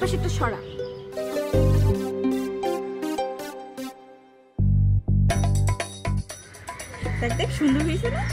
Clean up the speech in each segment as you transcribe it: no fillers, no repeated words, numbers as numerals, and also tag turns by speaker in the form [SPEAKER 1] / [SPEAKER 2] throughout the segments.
[SPEAKER 1] পাশেরটা সরা। দেখ দেখ সুন্দর হয়েছে না?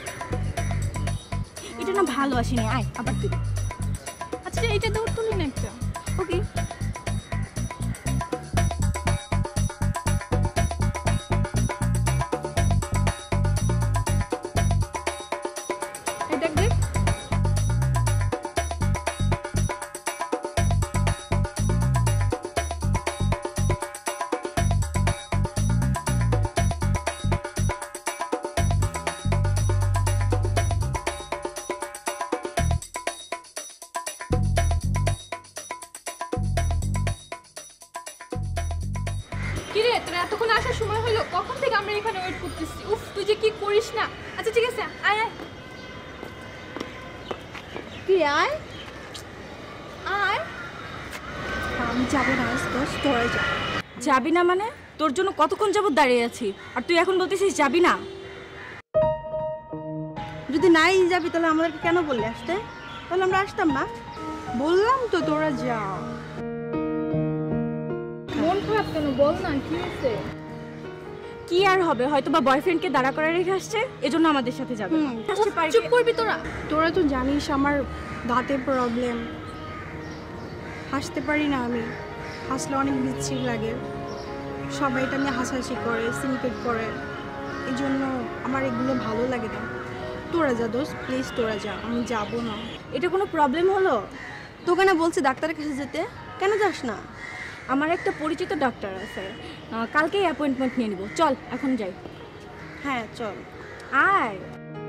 [SPEAKER 1] এটা না ভালো আসেনি, আয় আবার তুই।
[SPEAKER 2] আচ্ছা এটা তো তুলি না একটা।
[SPEAKER 1] ওকে
[SPEAKER 2] এই দেখ দেখ। কিরে তোর এতক্ষণ আসার সময় হলো, কখন থেকে আমরা এখানে ওয়েট করতেছি। উফ তুই যে কি করিস না। আচ্ছা ঠিক আছে আয় আয়
[SPEAKER 1] তুই আয়।
[SPEAKER 2] আয়।
[SPEAKER 1] আমি যাবো না, তোরা যা। যাবি না মানে? তোর জন্য কতক্ষণ যাবত দাঁড়িয়ে আছি, আর তুই এখন বলতেছিস যাবি না?
[SPEAKER 3] যদি নাই যাবি তাহলে আমাদেরকে কেন বললি আসতে? তাহলে আমরা আসতাম না। বললাম তো তোরা যা।
[SPEAKER 2] মন খারাপ কেন বল না, কি হয়েছে?
[SPEAKER 1] কি আর হবে, হয়তো বা বয়ফ্রেন্ডকে দাঁড়া করে রেখে আসছে, এজন্য আমাদের সাথে যাবে।
[SPEAKER 2] চুপ করবি তোরা।
[SPEAKER 3] তোরা তো জানিস আমার দাঁতে প্রবলেম, হাসতে পারি না আমি। হাসলে অনেক বিচ্ছির লাগে, সবাই এটা নিয়ে হাসাহাসি করে, সিনকেট করে, এই জন্য আমার এগুলো ভালো লাগে না। তোরা যা দোস্ত, প্লিজ তোরা যা, আমি যাবো না।
[SPEAKER 1] এটা কোনো প্রবলেম হলো?
[SPEAKER 3] তোকে না বলছে ডাক্তারের কাছে যেতে, কেন যাস না?
[SPEAKER 1] আমার একটা পরিচিত ডাক্তার আছে, কালকেই অ্যাপয়েন্টমেন্ট নিয়ে নিব। চল এখন যাই।
[SPEAKER 3] হ্যাঁ চল
[SPEAKER 1] আয়।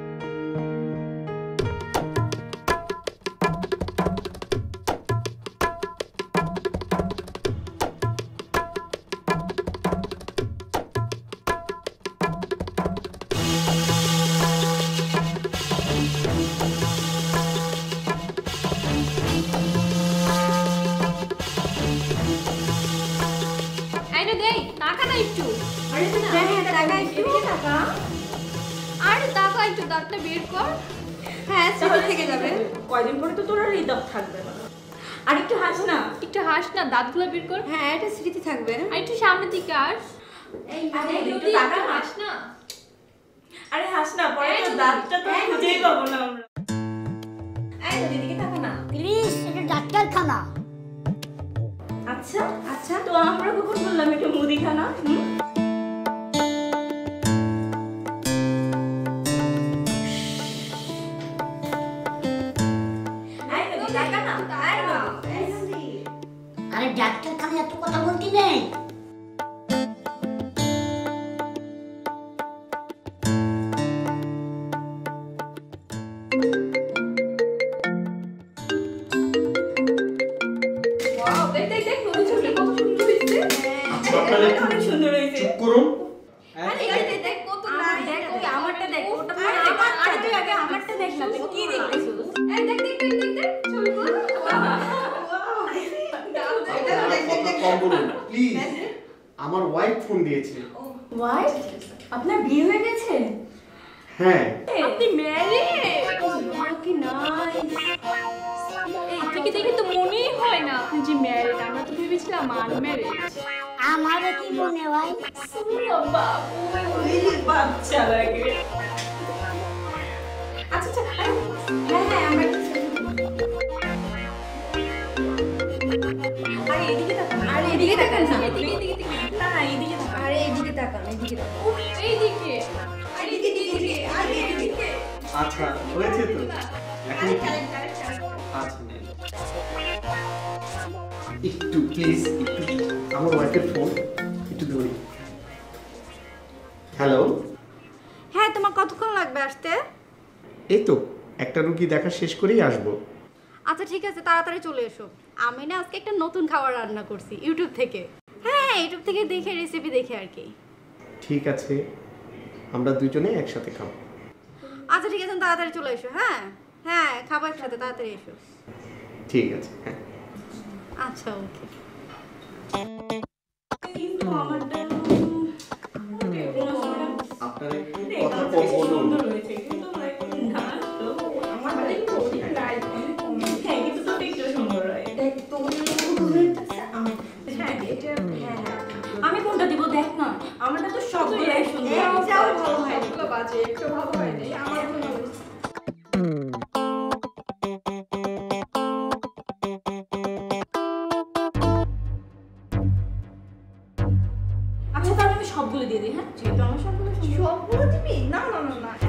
[SPEAKER 2] আরে দেই টাকা না একটু। আরে না
[SPEAKER 1] হ্যাঁ টাকা একটু টাকা।
[SPEAKER 2] আরে টাকা একটু, দাঁতটা বের কর।
[SPEAKER 3] হ্যাঁ সিটি থেকে যাবে।
[SPEAKER 1] কয়দিন পরে তো তোর আর এই দাঁত থাকবে না। আর একটু হাস না।
[SPEAKER 2] একটু হাস না, দাঁতগুলো বের কর।
[SPEAKER 3] হ্যাঁ এটা স্মৃতি থাকবে।
[SPEAKER 2] আর একটু সামনের দিকে আস।
[SPEAKER 1] এই
[SPEAKER 2] একটু টাকা হাস না।
[SPEAKER 1] আরে হাস না, পরে তো দাঁতটা তো খুঁজেই পাবো না আমরা। এই দিদিকে টাকা না
[SPEAKER 4] প্লিজ, এটা ডাক্তারখানা।
[SPEAKER 1] আচ্ছা আচ্ছা, তো আমরা কখন বললাম এটা মুদিখানা?
[SPEAKER 4] আরে ডাক্তারখানা এত কথা বলতি নেই।
[SPEAKER 2] ওয়াও দেখ দেখ দেখ, নতুন ছবি কত সুন্দর হয়েছে।
[SPEAKER 1] অনেক সুন্দর হয়েছে।
[SPEAKER 5] চুপ করুন।
[SPEAKER 2] আরে এই দেখ দেখ কত নাই।
[SPEAKER 1] দেখ ওই আমারটা দেখ, ওটা পরে আমার। আরে তুই আগে আমারটা দেখ না, তুই কি দেখতেছিস?
[SPEAKER 2] এই দেখ দেখ দেখ দেখ দেখ ছবিগুলো।
[SPEAKER 5] কথা কম বলুন প্লিজ। আমার ওয়াইফ ফোন দিয়েছে।
[SPEAKER 1] ওয়াইফ? আপনার বিয়ে হয়ে গেছে?
[SPEAKER 5] হ্যাঁ।
[SPEAKER 2] আপনি ম্যারিড?
[SPEAKER 1] কি নাইস।
[SPEAKER 2] এই থেকে দেখে তো মনেই হয় না আপনি যে ম্যারিড। আমরা তো ভেবেছিলাম আনম্যারিড।
[SPEAKER 4] আমারে কি মনে হয়?
[SPEAKER 1] বাবু বাচ্চা লাগে। আচ্ছা আচ্ছা, হ্যাঁ হ্যাঁ আমরা একটু আরে এদিকে তাকান। আরে এদিকে তাকান না,
[SPEAKER 2] এদিকে এদিকে এদিকে।
[SPEAKER 1] না এদিকে তাকান। আরে এদিকে তাকান, এদিকে তাকান।
[SPEAKER 2] উফ, এইদিকে। আরে এদিকে এদিকে। আরে এদিকে।
[SPEAKER 5] আচ্ছা হয়েছে তো এখন
[SPEAKER 2] আরেকটা আরেকটা আরেকটা।
[SPEAKER 5] আচ্ছা একটু প্লিজ, একটু আমার ওয়াইফের ফোন একটু ধরি। হ্যালো।
[SPEAKER 3] হ্যাঁ তোমার কতক্ষণ লাগবে আসতে?
[SPEAKER 5] এই তো একটা রুগী দেখা শেষ করেই আসবো।
[SPEAKER 3] আচ্ছা ঠিক আছে, তাড়াতাড়ি চলে এসো। আমি না আজকে একটা নতুন খাবার রান্না করছি ইউটিউব থেকে। হ্যাঁ ইউটিউব থেকে দেখে, রেসিপি দেখে আর কি।
[SPEAKER 5] ঠিক আছে, আমরা দুজনে একসাথে খাবো।
[SPEAKER 3] আচ্ছা ঠিক আছে, তাড়াতাড়ি চলে এসো। হ্যাঁ হ্যাঁ খাবো একসাথে, তাড়াতাড়ি এসো।
[SPEAKER 5] ঠিক আছে হ্যাঁ।
[SPEAKER 3] আচ্ছা ওকে।
[SPEAKER 5] আপনার কথা কম বলুন।
[SPEAKER 1] আমার বাড়ি তো ঠিক নাই। হ্যাঁ কিন্তু তো একটু সুন্দর হয়। দেখ তো আমি কোনটা দিব দেখ না, আমারটা তো সবগুলাই সুন্দর।
[SPEAKER 2] একটাও ভালো হয়নি, এগুলো বাজে, একটু ভালো হয়নি। আমার ভালো হয়েছে।
[SPEAKER 1] আচ্ছা তাহলে আমি সবগুলো দিয়ে দিই, হ্যাঁ যেহেতু আমার সবগুলো সুন্দর।
[SPEAKER 2] সবগুলো দিবি? না না না না।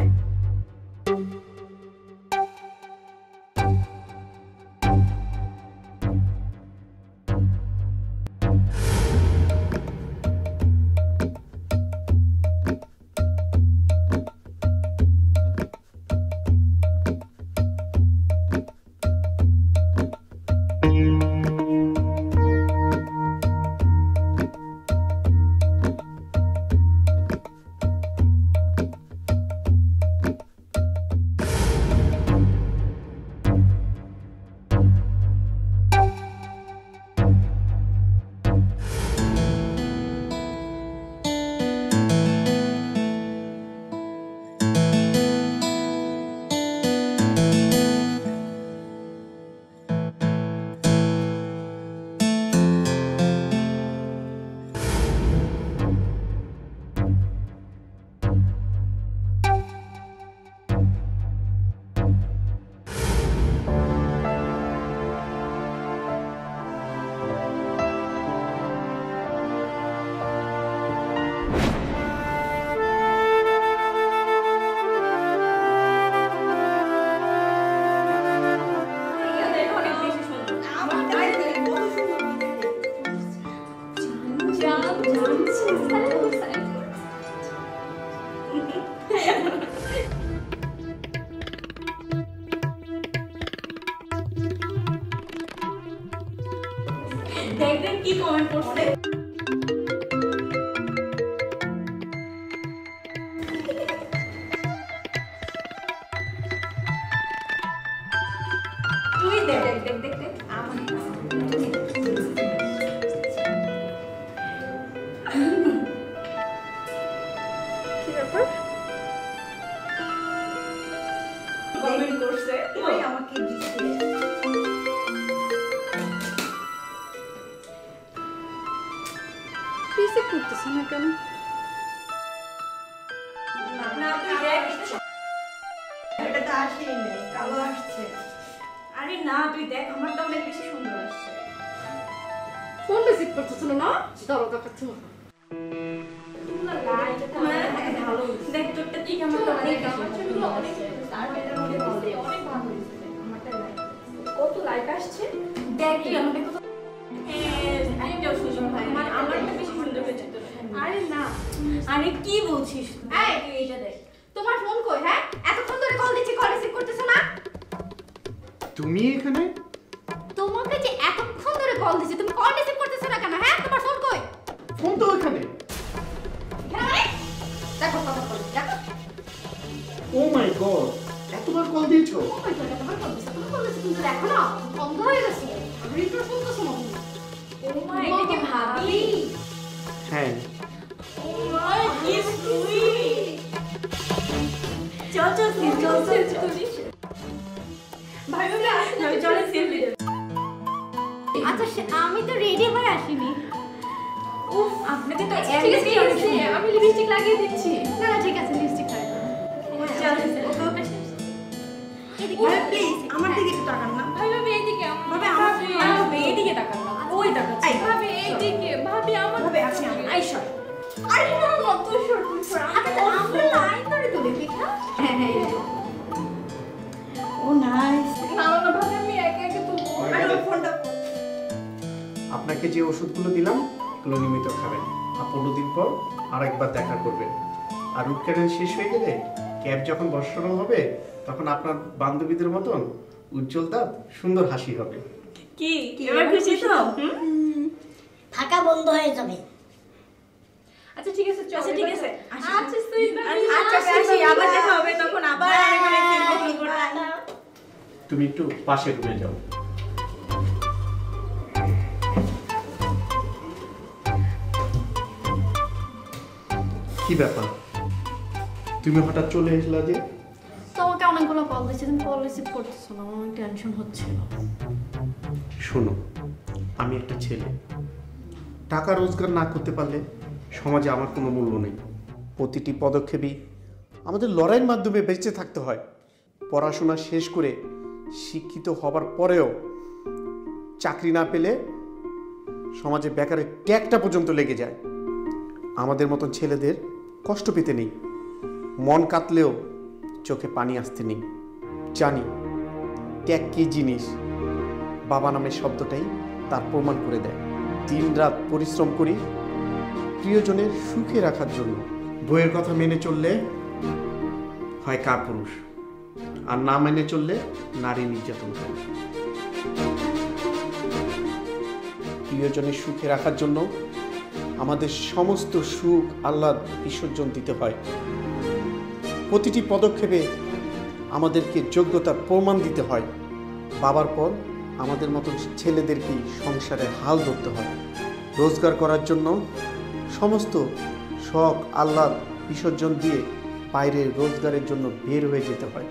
[SPEAKER 1] দেখবেন কি কমেন্ট করছে। তুই দেখ দেখ দেখ দেখ আমার
[SPEAKER 2] কি ব্যাপার?
[SPEAKER 1] কমেন্ট করছে, ওই আমাকে দিচ্ছে।
[SPEAKER 3] রিসিভ করতেছে না কেন?
[SPEAKER 1] না তুই দেখ,
[SPEAKER 6] এটা তো আসেই নেই, কালো আসছে।
[SPEAKER 1] আরে না তুই দেখ, আমারটা অনেক বেশি সুন্দর আসছে।
[SPEAKER 2] ফোন রিসিভ করতেছিল না? ধরো দেখাচ্ছি না।
[SPEAKER 1] ভালো দেখ তোরটা ঠিক, আমারটা অনেক বেশি
[SPEAKER 2] আমার ছবিগুলো অনেক সুন্দর। আর এটার মধ্যে বলতে অনেক ভালো হয়েছে। আমারটা লাইক কত লাইক আসছে?
[SPEAKER 1] দেখ তুই আমাকে কত একটাও সুযোগ হয় না, আমারটা বেশি সুন্দর হয়েছে তোর।
[SPEAKER 2] আরে না,
[SPEAKER 1] আরে কি বলছিস
[SPEAKER 2] এই,
[SPEAKER 1] তুই? এইটা দেখ
[SPEAKER 2] তোমার ফোন কই? হ্যাঁ, এতক্ষণ ধরে কল দিচ্ছি, কল রিসিভ করতেছ না?
[SPEAKER 5] তুমি এখানে?
[SPEAKER 2] তোমাকে যে এতক্ষণ ধরে কল দিচ্ছি, তুমি কল রিসিভ করতেছ না কেন? হ্যাঁ, তোমার ফোন কই?
[SPEAKER 5] ফোন তো এখানে।
[SPEAKER 2] হ্যাঁ, দেখো কথা বল, দেখো।
[SPEAKER 5] ও মাই গড, এতবার কল দিয়েছো?
[SPEAKER 2] ও মাই গড, তোমার কল দিচ্ছি, তোমার কল দিচ্ছি, কিন্তু দেখো না, বন্ধ হয়ে গেছে। আমি রিটার্ন শুনতেছ না তুমি?
[SPEAKER 1] ও মা, এটা কি ভাবি?
[SPEAKER 5] হ্যাঁ।
[SPEAKER 1] ও মা, কি সুইট। চল চল চল চল চল। ভাই ভাই চলে সেলফি।
[SPEAKER 2] আচ্ছা, আমি তো রেডি হয়ে আসিনি।
[SPEAKER 1] উফ, আপনাকে তো
[SPEAKER 2] ঠিক আছে, ঠিক আছে, আমি লিপস্টিক লাগিয়ে দিচ্ছি। না না, ঠিক আছে, লিপস্টিক লাগিয়ে
[SPEAKER 1] চল।
[SPEAKER 3] ভাই প্লিজ আমার দিকে একটু তাকান না।
[SPEAKER 2] ভাই ভাবি এইদিকে,
[SPEAKER 3] ভাবে আমার
[SPEAKER 1] এইদিকে তাকান না, ওই তাকাচ্ছে।
[SPEAKER 2] ভাবি এইদিকে, ভাবি আমার
[SPEAKER 3] ভাবে আপনি
[SPEAKER 1] আইসা
[SPEAKER 2] আরে না না, তুই সর, তুই সর। আমরা লাইন ধরে তুলি, ঠিক না? হ্যাঁ হ্যাঁ,
[SPEAKER 3] ও নাইস।
[SPEAKER 2] না না ভাবি, আমি একে একে তুলবো।
[SPEAKER 3] আরে ওই ফোনটা
[SPEAKER 5] আপনাকে যে ওষুধগুলো দিলাম এগুলো নিয়মিত খাবেন। আর 15 দিন পর আরেকবার দেখা করবেন। আর রুট ক্যানেল শেষ হয়ে গেলে ক্যাব যখন বসানো হবে তখন আপনার বান্ধবীদের মতন উজ্জ্বল দাঁত, সুন্দর হাসি হবে।
[SPEAKER 1] কি এবার খুশি তো?
[SPEAKER 4] থাকা বন্ধ হয়ে যাবে।
[SPEAKER 2] আচ্ছা ঠিক আছে, চল।
[SPEAKER 1] আচ্ছা ঠিক আছে, আসি।
[SPEAKER 2] আচ্ছা সুইট ভাবি,
[SPEAKER 1] আচ্ছা আসি, আবার দেখা হবে তখন, আবার অনেক অনেক সেলফি করব।
[SPEAKER 5] তুমি একটু পাশে রুমে যাও। কি ব্যাপার, তুমি হঠাৎ চলে এসলা যে?
[SPEAKER 2] তোমাকে অনেকগুলো কল দিচ্ছি, তুমি কল রিসিভ করতেছো না, আমার অনেক টেনশন হচ্ছিল।
[SPEAKER 5] শোনো, আমি একটা ছেলে, টাকা রোজগার না করতে পারলে সমাজে আমার কোনো মূল্য নেই। প্রতিটি পদক্ষেপই আমাদের লড়াইয়ের মাধ্যমে বেঁচে থাকতে হয়। পড়াশোনা শেষ করে শিক্ষিত হবার পরেও চাকরি না পেলে সমাজে বেকারের ট্যাগটা পর্যন্ত লেগে যায়। আমাদের মতন ছেলেদের কষ্ট পেতে নেই, মন কাতলেও চোখে পানি আসতে নেই। জানি ট্যাগ কী জিনিস, বাবা নামের শব্দটাই তার প্রমাণ করে দেয়। দিন রাত পরিশ্রম করি প্রিয়জনের সুখে রাখার জন্য। বইয়ের কথা মেনে চললে হয় কাপুরুষ, আর না মেনে চললে নারী নির্যাতন করে। প্রিয়জনের সুখে রাখার জন্য আমাদের সমস্ত সুখ আহ্লাদ বিসর্জন দিতে হয়। প্রতিটি পদক্ষেপে আমাদেরকে যোগ্যতার প্রমাণ দিতে হয়। বাবার পর আমাদের মতো ছেলেদেরকেই সংসারের হাল ধরতে হয়। রোজগার করার জন্য সমস্ত শখ আহ্লাদ বিসর্জন দিয়ে বাইরে রোজগারের জন্য বের হয়ে যেতে হয়।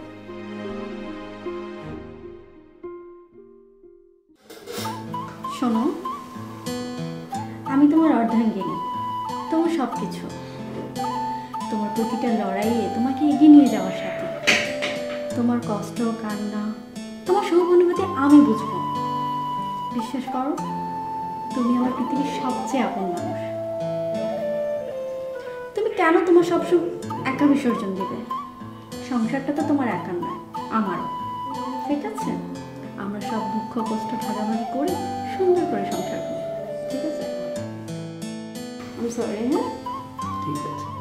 [SPEAKER 7] শোনো, আমি তোমার অর্ধাঙ্গিনী, তোমার সব কিছু। তোমার প্রতিটা লড়াইয়ে তোমাকে এগিয়ে নিয়ে যাওয়ার সাথে তোমার কষ্ট কান্না তোমার সহানুভূতি আমি বুঝবো। বিশ্বাস করো, তুমি আমার পৃথিবীর সবচেয়ে আপন মানুষ। তুমি কেন তোমার সব সুখ একা বিসর্জন দিবে? সংসারটা তো তোমার একার নয়, আমারও। ঠিক আছে, আমরা সব দুঃখ কষ্ট ভাগাভাগি করে সুন্দর করে সংসার করি। ঠিক আছে? আমি সরি। হ্যাঁ,
[SPEAKER 5] ঠিক আছে।